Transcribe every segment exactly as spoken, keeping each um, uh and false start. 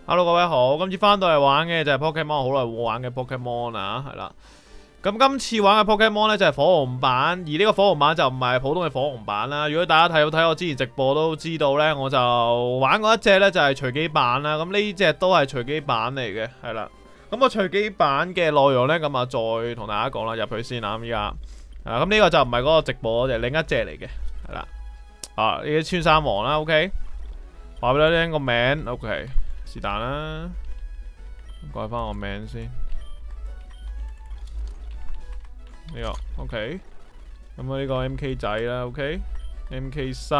Hello 各位好，今次翻到嚟玩嘅就係 Pokemon， 好耐冇玩嘅 Pokemon 啊，係啦。咁今次玩嘅 Pokemon 咧就係火紅版，而呢個火紅版就唔係普通嘅火紅版啦。如果大家睇到睇我之前直播都知道咧，我就玩過一隻咧就係隨機版啦。咁呢隻都係隨機版嚟嘅，係啦。咁個隨機版嘅內容咧，咁啊再同大家講啦，入去先啦。咁依家，啊咁呢個就唔係嗰個直播，就係另一隻嚟嘅，係啦。啊呢啲穿山王啦 ，OK。話俾你聽個名 ，OK。是但啦，改翻我名先。呢、這個 OK，咁啊呢個 M K 仔啦 ，OK，M K 新，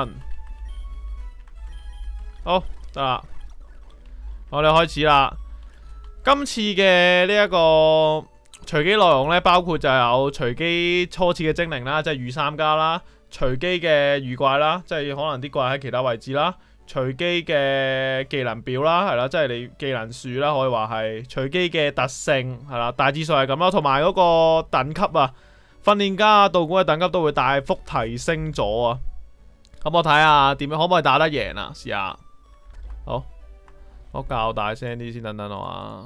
好得啦，我哋開始啦。今次嘅呢一個隨機內容呢，包括就有隨機初次嘅精靈啦，即係御三家啦；隨機嘅御怪啦，即係可能啲怪喺其他位置啦。隨機嘅技能表啦，係啦，即係你技能樹啦，可以話係隨機嘅特性係啦，大致上係咁啦。同埋嗰個等級啊，訓練家啊、道館嘅等級都會大幅提升咗啊。咁我睇下點樣可唔可以打得贏啊？試下。好，我較大聲啲先，等等我啊。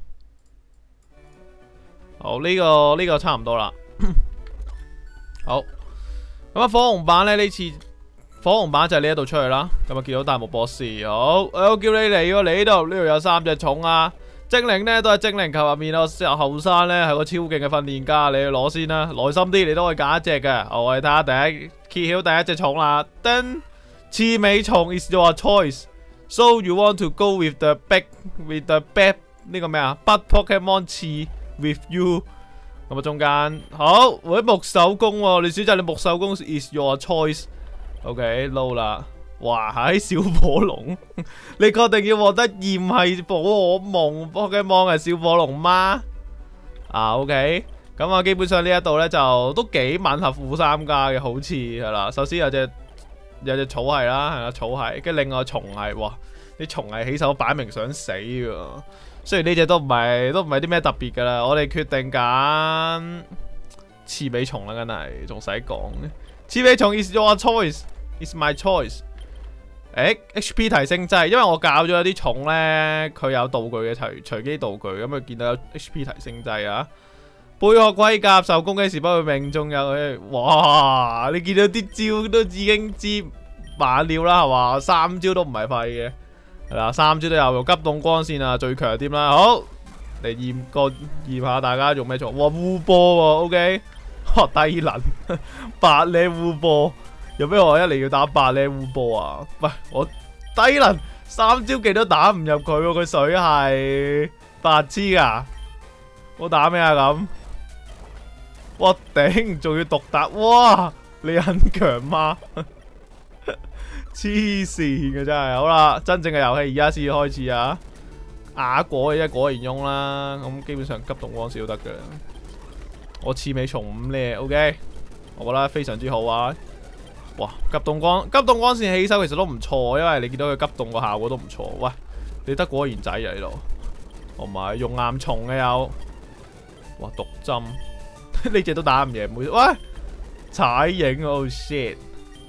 好，呢個呢個差唔多啦。好，咁啊，火紅版咧呢次。火紅版就係呢一度出去啦，咁啊見到大木博士，好，我叫你嚟喎，嚟呢度，呢度有三隻蟲啊，精靈呢都係精靈球入面咯，後生呢係個超勁嘅訓練家，你去攞先啦，耐心啲，你都可以揀一隻嘅，好，我哋睇下第一揭曉第一隻蟲啦，噔，刺尾蟲 is your choice，so you want to go with the big with the bad 呢個咩啊 ，but Pokemon 刺 with you， 咁啊中間，好，喂木手工喎，你選擇你木手工 is your choice。OK， 撈啦！哇，喺小火龍，你確定要獲得驗係寶可夢 Pokemon 係小火龍嗎？啊 ，OK， 咁啊，基本上呢一度咧就都幾吻合富三家嘅，好似係啦。首先有隻有隻草係啦，係啦草係，跟住另外蟲係，哇，啲蟲係起手擺明想死㗎。雖然呢隻都唔係都唔係啲咩特別噶啦，我哋決定揀刺尾蟲啦，梗係仲使講嘅。刺尾蟲 is your choice。It's my choice。誒 ，H P 提升劑，因為我教咗有啲蟲咧，佢有道具嘅隨隨機道具，咁佢見到有 H P 提升劑啊。貝殼盔甲受攻擊時不會命中有佢，哇！你見到啲招都已經知猛料啦，係嘛？三招都唔係廢嘅，係啦，三招都有用。急凍光線啊，最強添啦。好，嚟驗個驗下大家用咩蟲？哇，烏波喎 ，OK， 低能，白靚烏波。有咩我一嚟要打八咧烏波啊？喂，我低能三招技都打唔入佢喎，佢水係白痴噶。我打咩啊咁？我頂，仲要獨打，哇！你很強嗎？黐線嘅真係。好啦，真正嘅遊戲而家先開始啊！啞果嘅啫，果然用啦。咁基本上急凍光線都得嘅。我刺尾蟲五咧 ，OK， 我覺得非常之好啊。哇！急凍光急凍光線起手其實都唔錯，因為你見到佢急凍個效果都唔錯。喂，你得果然仔啊呢度，同埋用岩蟲嘅有。哇！毒針呢隻都打唔贏，妹。喂，踩影 ，oh shit！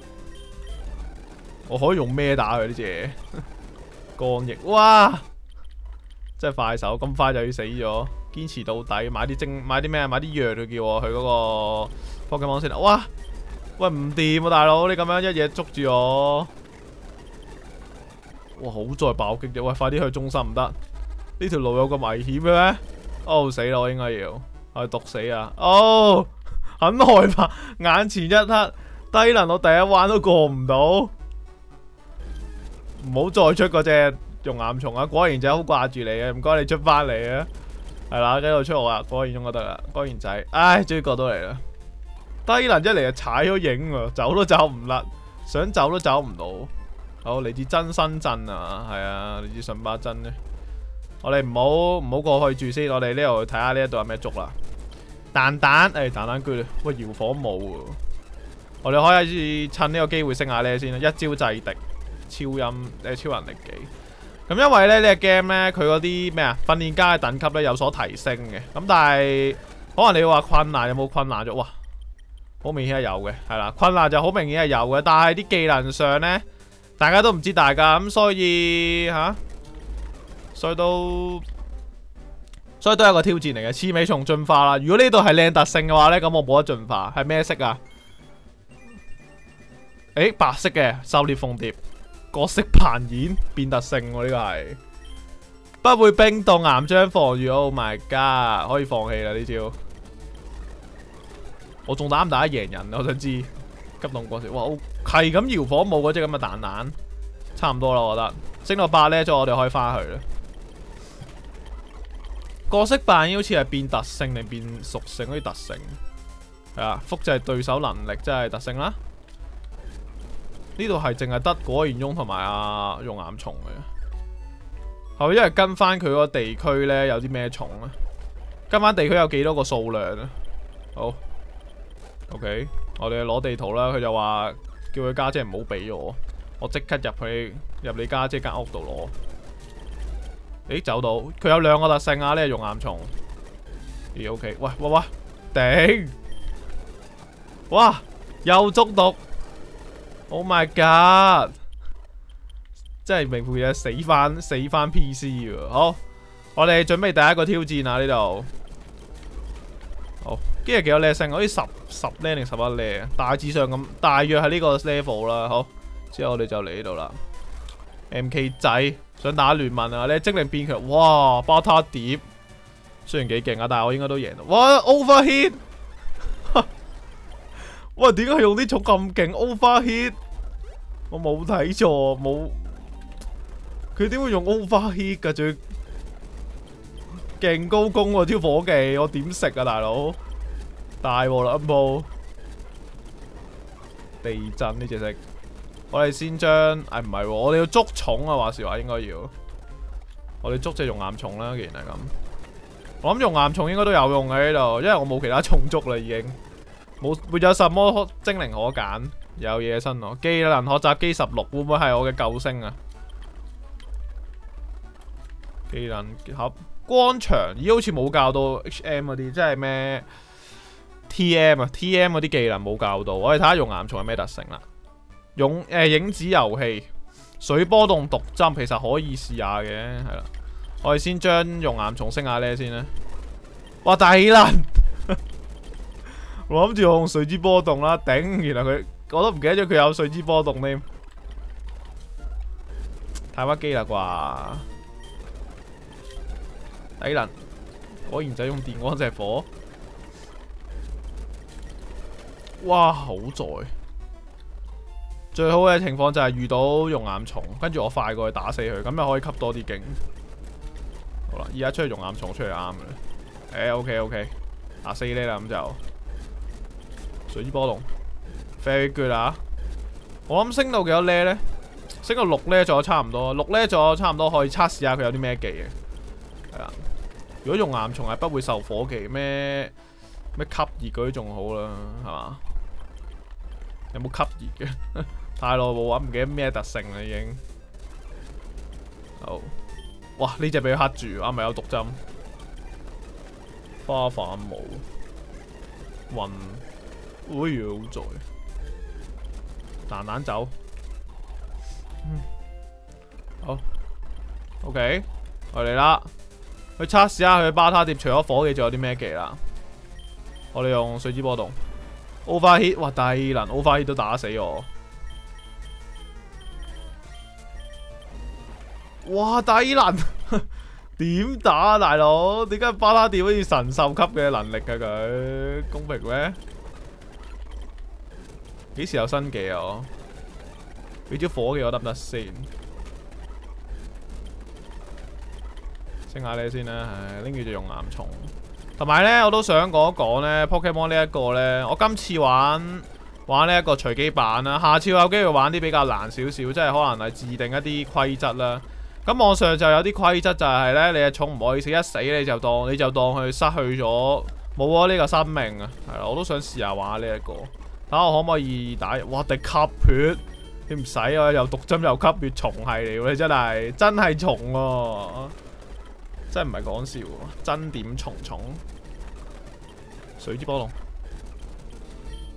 我可以用咩打佢呢隻？干翼，哇！真係快手，咁快就要死咗，堅持到底，買啲精，買啲咩？買啲藥佢叫我去嗰個 Pokemon 先啦。哇！喂，唔掂啊，大佬！你咁樣一嘢捉住我，哇！好在爆擊啫！喂，快啲去中心唔得，呢條路有咁危險嘅咩？哦，死啦！我應該要係毒死啊！哦，很害怕，眼前一黑，低能我第一彎都過唔到，唔好再出嗰隻熔岩蟲啊！果然仔好掛住你嘅，唔該你出翻嚟啊！係啦，繼續出我啦，果然中就得啦，果然仔，唉，終於過到嚟啦！低能一嚟就踩咗影喎，走都走唔甩，想走都走唔到。好，嚟自真新鎮啊，係啊，嚟自順巴鎮咧。我哋唔好唔好過去住先，我哋呢度睇下呢一度有咩捉啦。蛋蛋，誒蛋蛋居，喂搖火舞喎。我哋可以趁呢個機會升下呢先啦，一招制敵，超音誒超人力技。咁因為咧呢個 game 咧，佢嗰啲咩啊訓練家嘅等級咧有所提升嘅。咁但係可能你話困難有冇困難咗？哇！好明顯係有嘅，係啦，困難就好明顯係有嘅，但係啲技能上呢，大家都唔知大家咁，所以吓、啊， 所以都所以都係一個挑戰嚟嘅。刺尾蟲進化啦，如果呢度係靚特性嘅話咧，咁我冇得進化。係咩色啊？誒，白色嘅狩獵鳳蝶，角色扮演變特性喎，呢個係不會冰凍岩漿防禦。Oh my god， 可以放棄啦呢招。我仲打唔打得贏人？我想知。急凍過時，哇，係咁搖火冇嗰隻咁嘅蛋蛋，差唔多啦，我覺得升到八咧，咗我哋可以翻去啦。角色扮演好似係變特性定變屬性嗰啲特性，係啊，複製對手能力即係特性啦。呢度係淨係得果然翁同埋阿熔岩蟲嘅，係咪因為跟翻佢嗰個地區咧有啲咩蟲啊？跟翻地區有幾多個數量啊？好 ，OK， 我哋攞地圖啦。佢就話叫佢家姐唔好俾我，我即刻入去入你家姐間屋度攞。咦，走到佢有兩個特性啊！呢個熔岩蟲，咦 OK， 喂喂喂，頂！哇，又中毒！ Oh my god！ 真係名副其實死翻死翻 P C 喎。好，我哋準備第一個挑戰啊！呢度好，今日幾多 level 升？好似十十 level 定十一 level，大致上咁，大約係呢個 level 啦。好，之後我哋就嚟呢度啦。M K 仔想打聯盟啊！你精靈變強，哇！巴塔碟雖然幾勁啊，但係我應該都贏到。哇 ！Overheat！ 哇！點解佢用啲蟲咁勁 ？Overheat！ 我冇睇錯，冇佢點會用 Overheat 㗎？仲要勁高攻喎，招伙計，我點食啊，大佬？大鑊啦！一鋪地震呢隻色，我哋先將，誒唔係，我哋要捉蟲啊！話時話應該要，我哋捉隻熔岩蟲啦。既然係咁，我諗熔岩蟲應該都有用喺呢度，因為我冇其他蟲捉啦，已經。冇沒有什麼精靈可揀，有嘢新咯。技能學習機十六會唔會係我嘅救星啊？技能盒光場，咦好似冇教到 H M 嗰啲，即係咩 T M 啊 T M 嗰啲技能冇教到。我哋睇下熔岩蟲係咩特性啦。影誒、呃、影子遊戲、水波動毒針其實可以試下嘅，係啦。我哋先將熔岩蟲升下呢先啦。哇大難！我諗住用水之波動啦，頂！原來佢我都唔記得咗佢有水之波動添，太屈機啦啩！抵能，果然就用電光石火。哇！好在最好嘅情況就係遇到熔岩蟲，跟住我快過去打死佢，咁就可以吸多啲勁。好啦，而家出去熔岩蟲出嚟啱嘅啦。誒 OK OK， 打死你啦咁就。水之波動 ，very good 啊！我諗升到幾多 level 咧？升到六 level 咗差唔多，六 level 咗差唔多可以測試下佢有啲咩技嘅。係啦，如果熔岩蟲係不會受火技，咩咩吸熱嗰啲仲好啦，係嘛？有冇吸熱嘅？太耐冇玩，唔記得咩特性啦已經。好，哇！呢隻俾佢黑住，啊咪有毒針，花瓣冇暈。哎呀，好在蛋蛋走，嗯，好 ，OK， 我嚟啦，去測試下佢巴塔碟除咗火技仲有啲咩技啦。我哋用水之波動 ，Overheat， 哇低能 ，Overheat 都打死我，哇低能，點打啊大佬？點解巴塔碟好似神獸級嘅能力㗎佢？公平咩？幾時有新技啊？我俾招火技我得唔得先？升下你先啦，唉，拎住隻熔岩蟲。同埋咧，我都想講一講咧 ，Pokemon 呢一個咧，我今次玩玩呢一個隨機版啦，下次我有機會玩啲比較難少少，即係可能係自定一啲規則啦。咁網上就有啲規則就係咧，你嘅蟲唔可以死，一死你就當你就當佢失去咗冇咗呢個生命啊。係啦，我都想試下玩呢一個。睇下我可唔可以打？哇！滴吸血，你唔使啊！又毒針又吸血，蟲係嚟喎！你真係真係蟲喎，真係唔係講笑喎！真點蟲蟲？水之波動，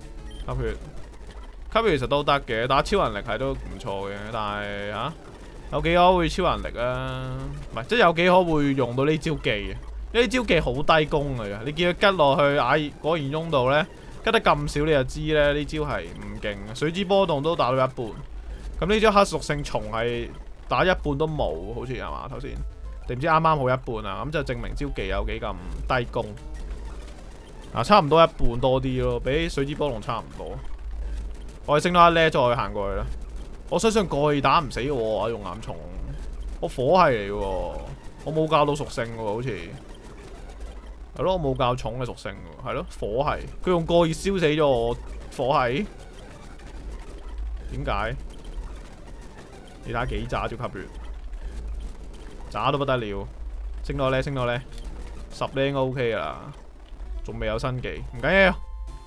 吸血，吸血其實都得嘅，打超能力係都唔錯嘅，但係嚇有幾可會超能力啊？唔係，即係有幾可會用到呢招技嘅。呢招技好低攻嚟㗎，你見佢吉落去亞果然翁度咧，吉得咁少你就知咧，呢招係唔勁嘅。水之波動都打到一半，咁呢招黑屬性蟲係打一半都冇，好似係嘛頭先？定唔知啱啱好一半啊？咁就證明招技有幾咁低攻。啊，差唔多一半多啲咯，比水之波動差唔多。我哋升多一呢，再行過去啦。我相信過去打唔死我啊！用岩蟲，我火系嚟嘅喎，我冇教到屬性喎，好似係咯，我冇教重嘅屬性喎，係咯，火系。佢用過熱燒死咗我火系，點解？你睇下幾渣招吸血，渣都不得了。升多呢，升多呢，十呢應該 OK 噶啦，仲未有新技，唔緊要。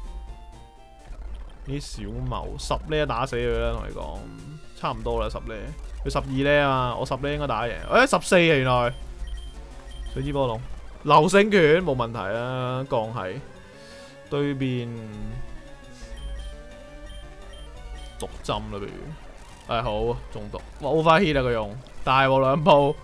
啲小謀十呢打死佢啦，同你講。差唔多啦，十呢，佢十二呢啊嘛，我十呢應該打贏。誒、欸，十四啊，原來水之波動，流星拳冇問題啊，降係對面毒針啦，不如誒好中毒，哇 overheat 啊佢用大鑊兩鋪，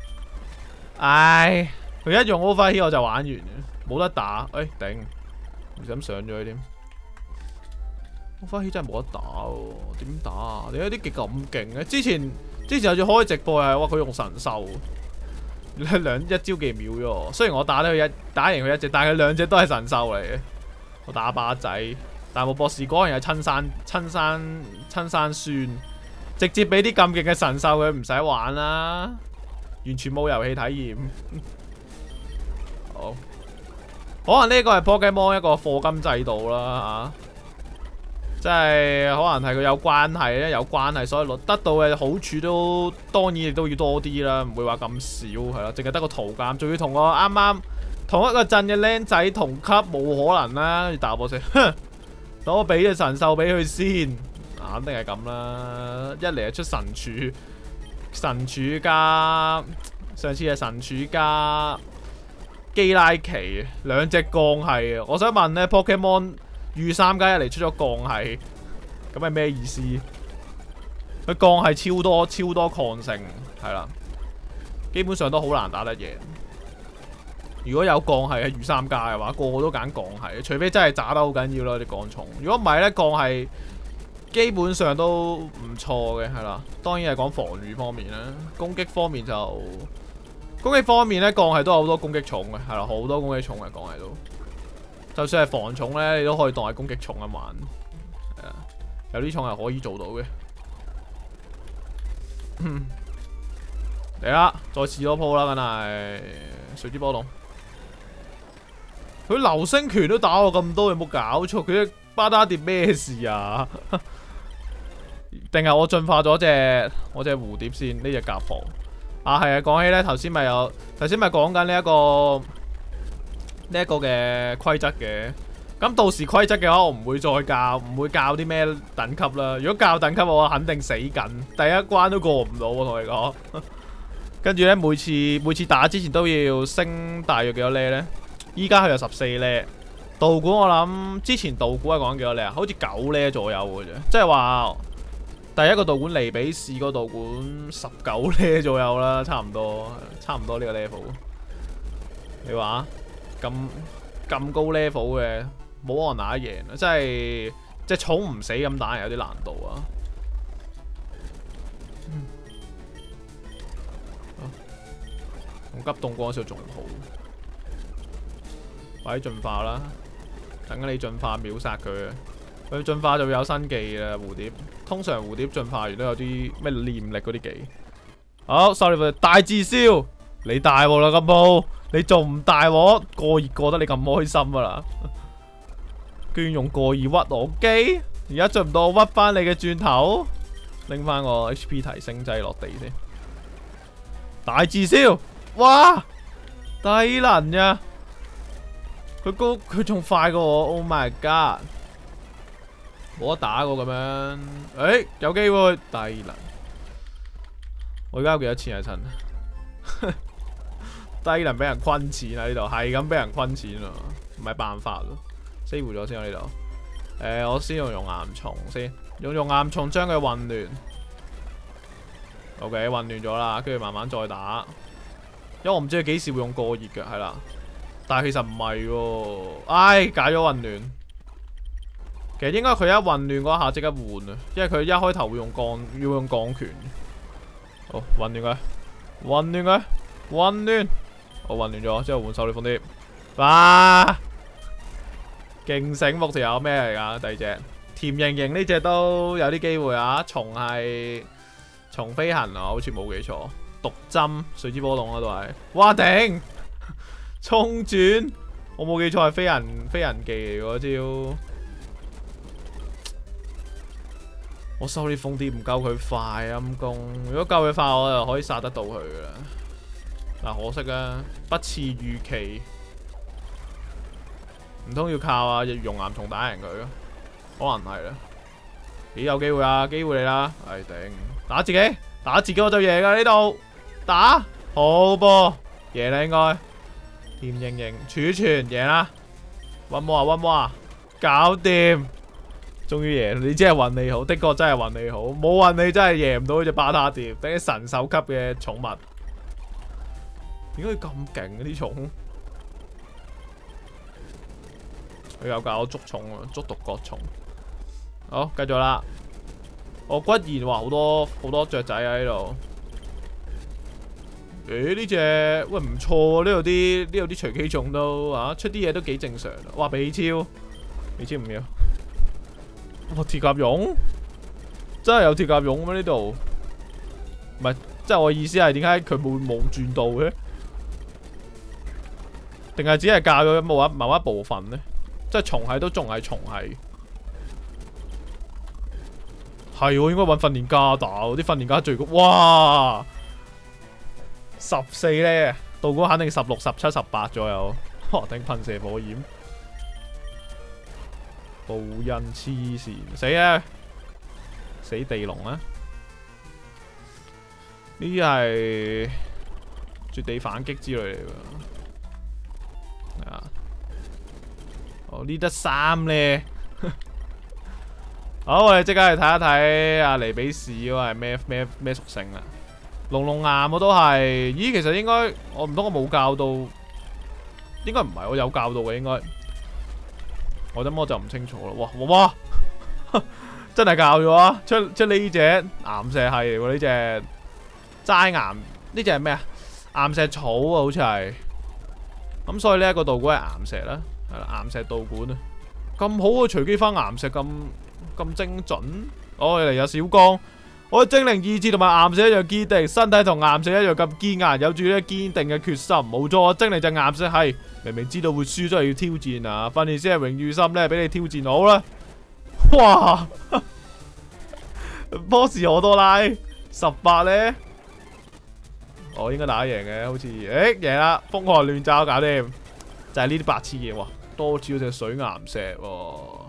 唉，佢一用 overheat 我就玩完嘅，冇得打，誒頂，唔想上咗佢添。overheat 真係冇得打喎，點打啊？你有啲技咁勁嘅？之前之前有次開直播係，哇佢用神獸，兩一招技秒咗我。雖然我打得佢一打贏佢一隻，但係佢兩隻都係神獸嚟嘅。我打把仔，但係冇博士果然係親生親生親生孫，直接俾啲咁勁嘅神獸佢唔使玩啦，完全冇遊戲體驗。好，可能呢個係 Pokemon 一個課金制度啦啊！即係可能係佢有關係咧，有關係，所以得到嘅好處都當然亦都要多啲啦，唔會話咁少係啦，淨係得個圖鑑，仲要同我啱啱同一個陣嘅僆仔同級，冇可能啦！要打波先，哼，等我俾隻神獸俾佢先，肯定係咁啦。一嚟就出神柱，神柱加上次係神柱加基拉奇，兩隻降係啊！我想問咧 ，Pokemon。御三加一嚟出咗降係，咁係咩意思？佢降係超多超多抗性，係啦，基本上都好難打得贏。如果有降係喺御三加嘅話，個個都揀降係，除非真係渣得好緊要啦啲降蟲。如果唔係咧，降係基本上都唔錯嘅，係啦。當然係講防禦方面啦，攻擊方面就攻擊方面咧，降係都有好多攻擊重嘅，係啦，好多攻擊重嘅降係都。就算係防重咧，你都可以當係攻擊重咁玩。係啊，有啲重係可以做到嘅。嚟啦，再試多鋪啦，梗係水之波動。佢流星拳都打我咁多，有冇搞錯？佢巴打碟咩事啊？定係我進化咗隻我隻蝴蝶先？呢隻甲防啊，係啊！講起咧，頭先咪有頭先咪講緊呢一個。呢一個嘅規則嘅，咁到時規則嘅話，我唔會再教，唔會教啲咩等級啦。如果教等級，我肯定死緊，第一關都過唔到。我同你講，跟住咧，每次每次打之前都要升大約幾多呢咧？依家佢有十四呢。道館我諗之前道館係講幾多呢啊？好似九呢左右嘅啫，即係話第一個道館尼比士個道館十九呢左右啦，差唔多，差唔多呢個 level。你話？咁咁高 level 嘅冇可能打得贏啊！即係隻寵唔死咁打有啲難度啊！用急凍嗰時候仲好，快啲進化啦！等緊你進化秒殺佢啊！佢進化就會有新技啦，蝴蝶。通常蝴蝶進化完都有啲咩念力嗰啲技。好 ，sorry， 大自燒，你大鑊啦咁鋪。你仲唔大鑊？過熱過得你咁開心啊啦！居然用過熱屈我機，而家進唔到我屈翻你嘅轉頭，拎翻個 H P 提升劑落地先。大自燒，哇！低能呀！佢高，佢仲快過我 ，Oh my god！ 冇得打過咁樣，誒、欸，有機會低能。我而家有幾多錢啊？趁？低能俾人坤錢啊！呢度係咁俾人坤錢啊，唔係辦法咯。save 咗先啊呢度。誒、呃，我先用用岩蟲先，用用岩蟲將佢混亂。 OK， 混亂咗啦，跟住慢慢再打。因為我唔知佢幾時會用過熱嘅，係啦。但係其實唔係喎，唉，解咗混亂。其實應該佢一混亂嗰下即刻換啊，因為佢一開頭會用鋼，要用鋼拳。好，混亂佢，混亂佢，混亂。我混亂咗，之後換手裏風啲。哇！勁醒目條友咩嚟㗎？第二隻甜盈盈呢隻都有啲機會啊！蟲係蟲飛行啊，好似冇記錯。毒針水之波動啊，都係。哇頂！衝轉，我冇記錯係飛人飛人技嚟嗰招。我收啲風啲唔夠佢快陰公，如果夠佢快，我就可以殺得到佢噶啦。嗱，可惜啊，不似預期。唔通要靠啊熔岩蟲打贏佢？可能係啦。幾有機會啊！機會嚟啦！唉頂，打自己，打自己我就贏噶呢度。打好波，贏啦應該。甜盈盈儲存贏啦。溫魔啊溫魔啊，搞掂！終於贏，你真係運氣好，的確真係運氣好。冇運氣真係贏唔到呢隻巴塔蝶，等啲神獸級嘅寵物。點解佢咁勁嘅啲蟲？佢有教我捉蟲啊，捉獨角蟲。好，繼續啦。我骨然話好多好多雀仔喺呢度。誒呢隻喂唔錯喎，呢度啲呢度啲隨機種都啊出啲嘢都幾正常。哇！比超，比超唔要。哇！鐵甲蛹，真係有鐵甲蛹咩？呢度唔係，即係我意思係點解佢冇冇轉到嘅？定係只係教咗某一某一部分呢？即係蟲係都仲係蟲係，係我應該揾訓練家打，啲訓練家最高，哇！十四咧，道果肯定十六、十七、十八左右。哇！頂噴射火焰，報恩黐線，死啊！死地龍啊！呢啲係絕地反擊之類嚟㗎。啊！哦，呢得三咧。好，我哋即刻去睇一睇阿尼比士嗰個係咩咩咩屬性啦。龍龍岩我都係，咦？其實應該我唔通我冇教到，應該唔係，我有教到嘅應該。我諗我就唔清楚啦。哇哇哇！真係教咗啊！出出呢隻岩石係嚟喎，呢隻齋岩，呢隻係咩啊？岩石草啊，好似係。咁所以呢一個道館係岩石啦，係啦，岩石道館啊，咁好啊！隨機翻岩石咁咁精準。哦，嚟有小光。我嘅精靈意志同埋岩石一樣堅定，身體同岩石一樣咁堅硬，有住呢堅定嘅決心。冇錯，精靈就岩石係，明明知道會輸，都係要挑戰啊！訓練師係榮譽心咧，俾你挑戰好啦。哇！波士可多拉十八咧，我應該打贏嘅，好似誒贏啦！風寒亂爪搞掂，就係呢啲白痴嘢喎，多招隻水岩石喎。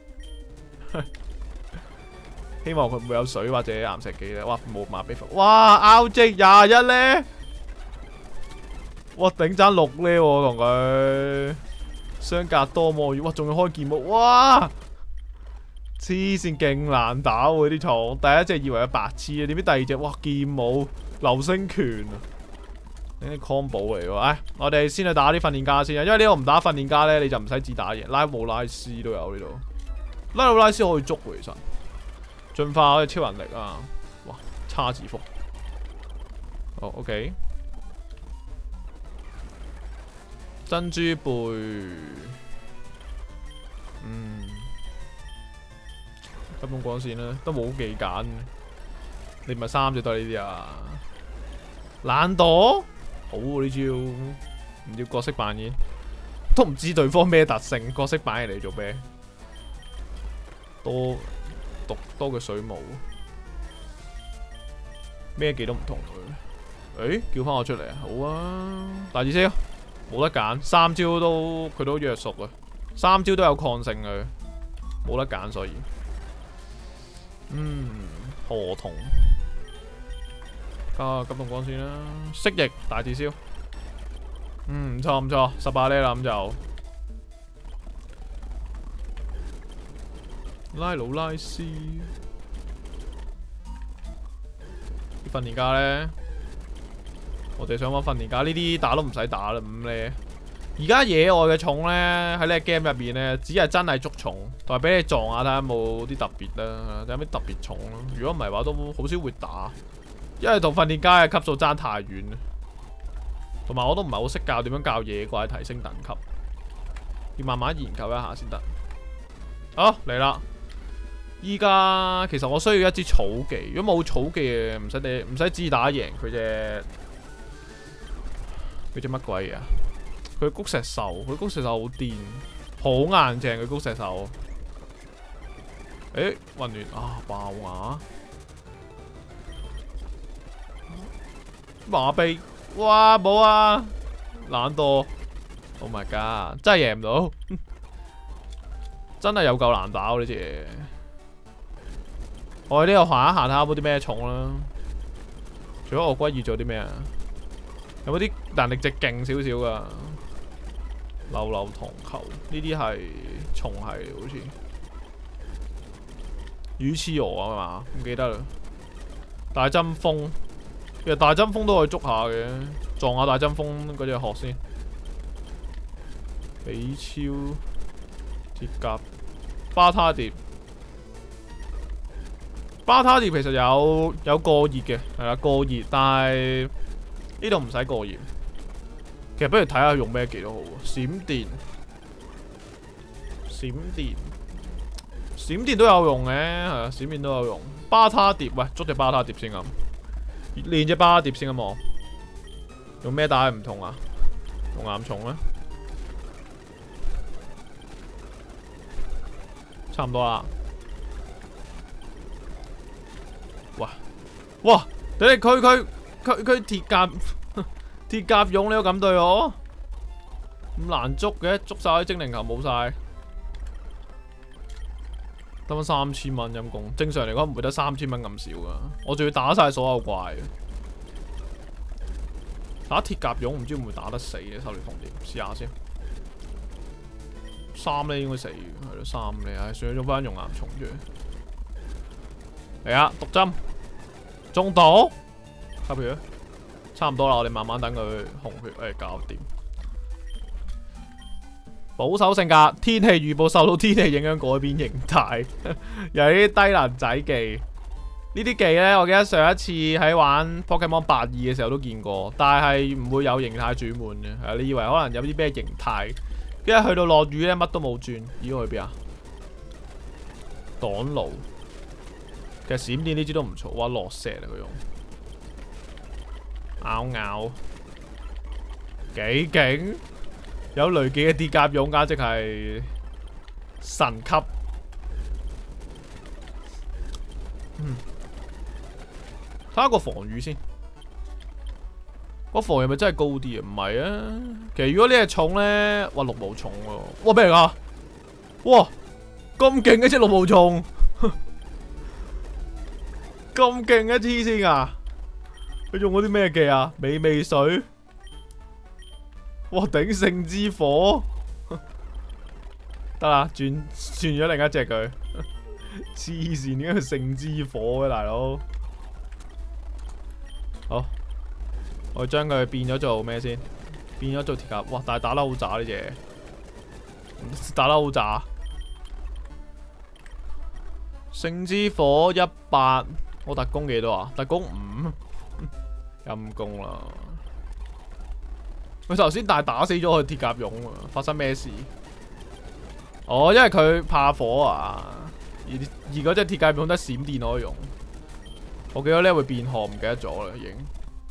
希望佢唔會有水或者岩石機咧。哇，冇馬比佛。哇 ，R J 廿一咧，哇頂爭六咧，我同佢相隔多麼遠。哇，仲要開劍舞，哇，黐線勁難打喎啲蟲。第一隻以為係白痴啊，點知第二隻哇劍舞流星拳啊，呢啲 combo 嚟喎。唉，我哋先去打啲訓練家先啊，因為呢個唔打訓練家咧，你就唔使自打嘢。拉姆拉斯都有呢度，拉姆拉斯可以捉喎，其實。進化可以超人力啊！哇，叉字幅。好 ，OK。珍珠貝，嗯，金龍光線啦，都冇技揀。你唔係三隻都係呢啲啊？懶惰，好喎呢招，唔要角色扮演，都唔知對方咩特性，角色扮演嚟做咩？多。讀多嘅水母，咩技都唔同佢。誒，叫翻我出嚟啊！好啊，大字燒冇得揀，三招都佢都約熟啊，三招都有抗性佢，冇得揀所以。嗯，河童加急凍光線啦，蜥蜴大字燒。嗯，唔錯唔錯，十八呢啦咁就。拉魯拉斯訓練家咧？我哋想揾訓練家，呢啲打都唔使打啦。咁咧，而家野外嘅蟲咧喺呢個 game 入邊咧，只係真係捉蟲，同埋俾你撞下睇下有冇啲特別啦，有咩特別蟲咯。如果唔係話，都好少會打，因為同訓練家嘅級數爭太遠，同埋我都唔係好識教點樣教野怪提升等級，要慢慢研究一下先得。好嚟啦！依家其實我需要一支草技，如果冇草技嘅，唔使你唔使自打贏佢隻佢隻乜鬼嘢啊？佢谷石獸，佢谷石獸好癲，好硬淨佢谷石獸。誒，混亂啊！爆牙馬臂，哇冇啊！懶惰 ，Oh my god！ 真係贏唔到，真係有夠難打呢隻嘢。我喺呢度行一行睇下有冇啲咩蟲啦。除咗鱷龜耳，仲有啲咩啊？有冇啲能力值勁少少噶？流流銅球呢啲係蟲係好似魚翅蛾啊嘛？唔記得啦。大針蜂，其實大針蜂都可以捉下嘅，撞下大針蜂嗰隻殼先。比超鐵甲巴他蝶。巴他蝶其實有有過熱嘅，係啦過熱，但係呢度唔使過熱。其實不如睇下用咩技都好喎，閃電、閃電、閃電都有用嘅，係啊，閃電都有用。巴他蝶，喂，捉隻巴他蝶先咁，練隻巴他蝶先咁望。用咩打唔同啊？用岩蟲咧，差唔多啦。哇哇！你哋佢佢佢佢鐵甲鐵甲蛹，你都咁對我？咁難捉嘅，捉晒啲精靈球冇晒，得翻三千蚊陰公。正常嚟講唔會得三千蚊咁少噶，我仲要打晒所有怪。打鐵甲蛹唔知會唔會打得死嘅？狩獵鳳蝶試下先。三咧應該死，係咯三咧，唉，算咗用翻熔岩蟲住。嚟啊！毒針中毒，吸血，差唔多啦。我哋慢慢等佢紅血，誒、哎，搞掂。保守性格，天氣預報受到天氣影響改變形態，有啲低能仔技。呢啲技咧，我記得上一次喺玩 Pokemon 八二嘅時候都見過，但係唔會有形態轉換嘅。係你以為可能有啲咩形態，跟住去到落雨咧，乜都冇轉。咦？去邊啊？擋路。其實閃電呢支都唔錯，哇落石啊佢用，咬咬幾勁，有雷技嘅鐵甲蛹簡直係神級。嗯，睇下個防禦先，個防禦係咪真係高啲啊？唔係啊，其實如果呢隻蟲咧，哇綠毛蟲喎，哇咩嚟㗎？哇咁勁嘅隻綠毛蟲！咁勁嘅黐線啊！佢用嗰啲咩技啊？美味水，哇頂聖之火，得啦，轉轉咗另一隻佢，黐線點解佢聖之火嘅大佬？好，我將佢變咗做咩先？變咗做鐵甲，哇！但係打得好渣呢隻，打得好渣。聖之火一百。我特攻幾多啊？特攻五，陰功啦！佢頭先但係打死咗佢鐵甲蛹啊！發生咩事？哦，因為佢怕火啊！而而嗰隻鐵甲蛹得閃電可以用。我記得呢會變殼，唔記得咗啦已經。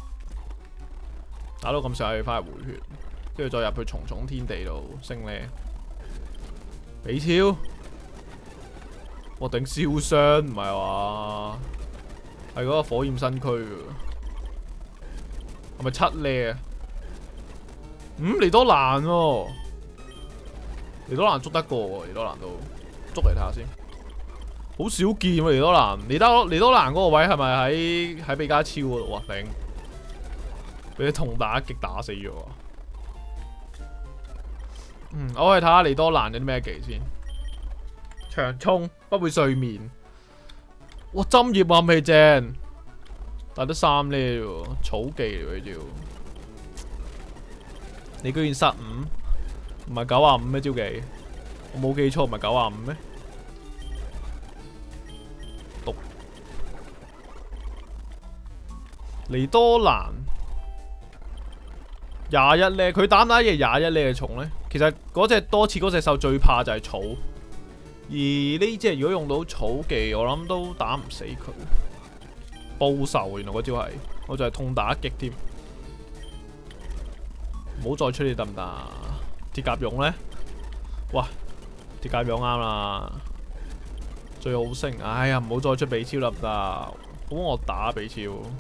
打到咁上下，翻去回血，跟住再入去蟲蟲天地度升呢。比超，我頂燒傷唔係話。係嗰個火焰新區㗎，係咪七呢啊？嗯，利多蘭喎，利多蘭捉得過喎，利多蘭都捉嚟睇下先。好少見喎，利多蘭，利多利多蘭嗰個位係咪喺喺比加超嗰度啊？頂，俾啲銅打擊打死咗。嗯，我去睇下利多蘭有啲咩技先。長衝不會睡眠。哇！針葉暗器正， 打得三呢喎，草技嚟喎要。你居然失五，唔係九啊五咩招技？我冇記錯，唔係九啊五咩？毒尼多蘭廿一咧，佢打唔打嘢廿一咧嘅蟲咧？其實嗰隻多次嗰隻獸最怕就係草，而呢隻如果用到草技，我諗都打唔死佢。報仇原來嗰招係，我就係痛打一擊添。唔好再出嚟得唔得？鐵甲蛹咧，哇！鐵甲蛹啱啦，最好升。哎呀，唔好再出比超得唔得？好我打比超。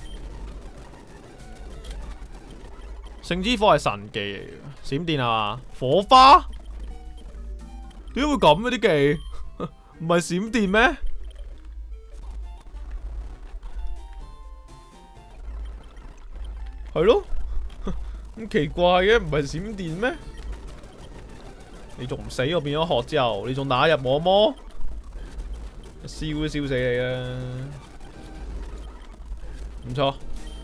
聖之火係神技嚟嘅，閃電係嘛？火花？點解會咁嘅啲技？唔係閃電咩？係咯，咁奇怪嘅，唔係閃電咩？你仲唔死？我變咗殼之後，你仲打入我麼？燒都燒死你啦！唔錯。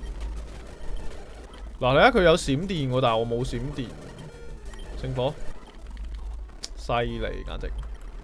嗱，你睇佢有閃電喎，但係我冇閃電。聖火，犀利簡直。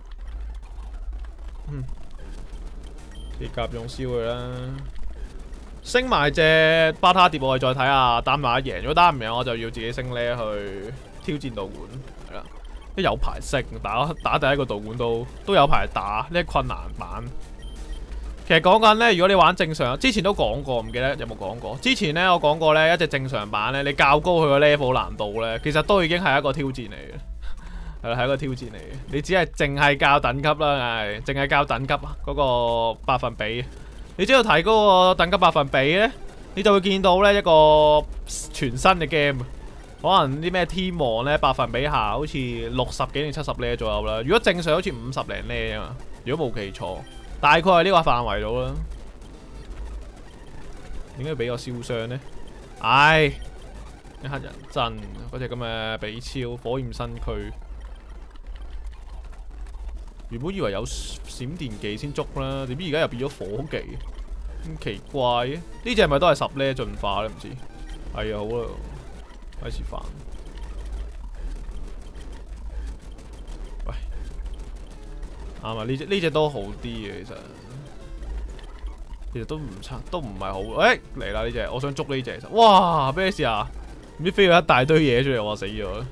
嗯，鐵甲用燒佢啦。升埋隻巴塔碟，我哋再睇下打唔打得贏。如果打唔贏，我就要自己升呢去挑戰道館。係啦，都有排升，打打第一個道館都都有排打呢困難版。其實講緊呢，如果你玩正常，之前都講過，唔記得有冇講過。之前呢，我講過呢，一隻正常版呢，你較高佢個 level 難度呢，其實都已經係一個挑戰嚟嘅。係啦，係一個挑戰嚟嘅。你只係淨係較等級啦，係淨係較等級嗰個百分比。你只要睇嗰個等級百分比呢，你就會見到呢一個全新嘅 game。可能啲咩天王呢，百分比下好似六十幾定七十呢左右啦。如果正常好似五十零呢啊，如果冇記錯。大概係呢個範圍度啦。點解要俾我燒傷呢？唉，啲黑人真嗰隻咁嘅比超火焰身軀，原本以為有閃電技先捉啦，點知而家又變咗火技，咁奇怪嘅。呢隻係咪都係十呢進化咧？唔知。係啊，好啦，開始煩。啱啊！呢隻呢隻都好啲嘅，其實其實都唔差，都唔係好。誒嚟啦呢隻，我想捉呢隻。哇！咩事啊？唔知飛咗一大堆嘢出嚟，我死咗。誒、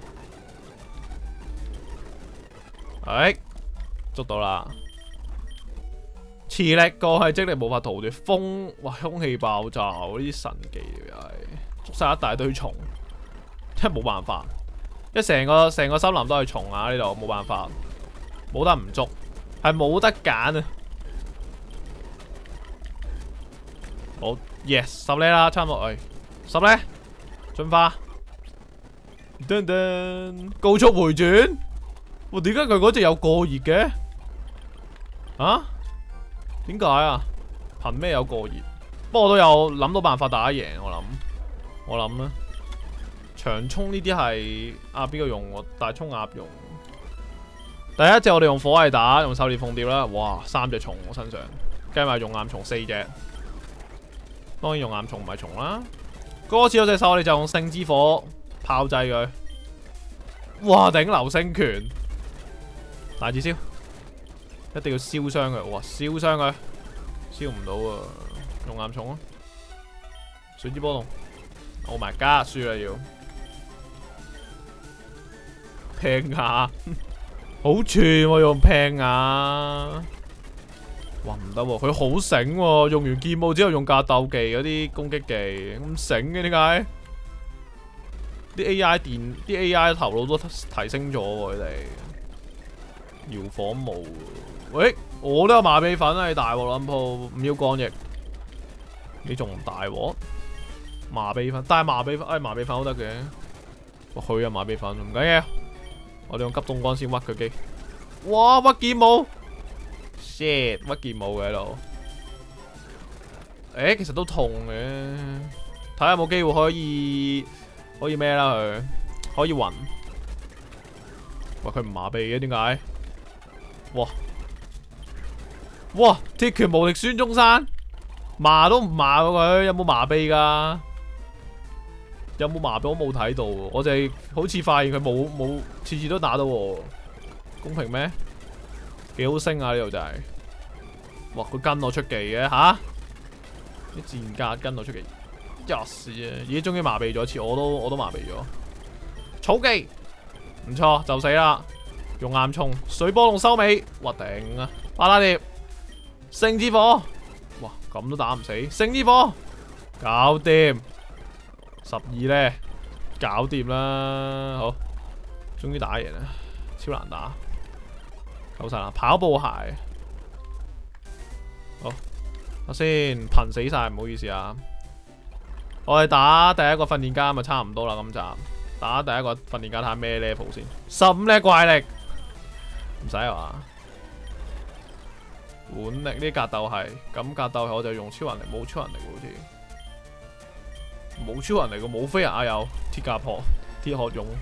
哎，捉到啦！磁力過係精力無法逃脫，風哇空氣爆炸呢啲神技又係捉晒一大堆蟲，真係冇辦法。一成個成個森林都係蟲啊！呢度冇辦法，冇得唔捉。係冇得揀啊！好 ，yes 十呢啦，差唔多，哎，十呢，進化，噔噔，高速回轉，哇，點解佢嗰隻有過熱嘅？啊？點解啊？憑咩有過熱？不過我都有諗到辦法打贏，我諗，我諗啦。長衝呢啲係啊邊個用？我大衝鴨用。第一隻我哋用火蟻打，用狩獵鳳蝶啦，哇，三隻蟲我身上，計埋用岩蟲四隻，當然用岩蟲唔係蟲啦。嗰次有隻獸我哋就用聖之火炮製佢，哇頂流星拳，大字燒，一定要燒傷佢，哇燒傷佢，燒唔到啊，用岩蟲啊，水之波動 ，Oh my god，輸啦要，拼下。好串喎，用劈牙，哇唔得喎，佢好醒喎，用完劍舞之後用格鬥技嗰啲攻擊技，咁醒嘅點解？啲 A I 電，啲 A I 頭腦都提升咗喎，佢哋。搖火舞，喂，我都有麻痹粉啊，你大鑊撚鋪，唔要干翼，你仲大鑊？麻痹粉，但係麻痹粉，哎麻痹粉都得嘅，哇佢有麻痹粉，唔緊要。我哋用急凍乾先屈佢機，哇屈劍舞 ，shit 屈劍舞嘅喺度，誒其實都痛嘅，睇下有冇機會可以可以咩啦佢，可以暈，哇佢唔麻痹嘅點解？哇哇鐵拳無敵孫中山， 麻都唔麻過佢，有冇麻痹噶？有冇麻痹我冇睇到，我就係好似發現佢冇冇次次都打到喎，公平咩？幾好升啊呢度就係、是，哇佢跟我出技嘅吓，啲戰甲跟我出技，吔屎啊！咦終於麻痹咗一次，我都我都麻痹咗，草技唔錯就死啦，用岩蟲水波龍收尾，哇頂啊！巴拉碟聖之火，哇咁都打唔死，聖之火搞掂。十二咧，搞掂啦，好，終於打贏啦，超難打，夠晒啦，跑步鞋，好，我先噴死晒，唔好意思啊，我哋打第一個訓練家咪差唔多啦，今集打第一個訓練家睇下咩 level 先，十五咧怪力，唔使話，管力呢格鬥係，咁格鬥係我就用超人力，冇超人力好似。冇超人嚟個，冇飛人啊有鐵甲殼、鐵殼勇、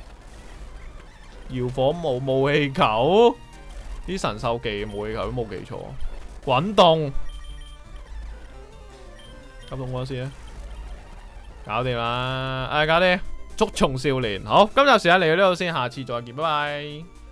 搖火舞、霧氣球，啲神獸技霧氣球都冇記錯。滾動，急動嗰先啊，搞掂啦！哎，搞掂，捉蟲少年，好，今集時間嚟到呢度先，下次再見，拜拜。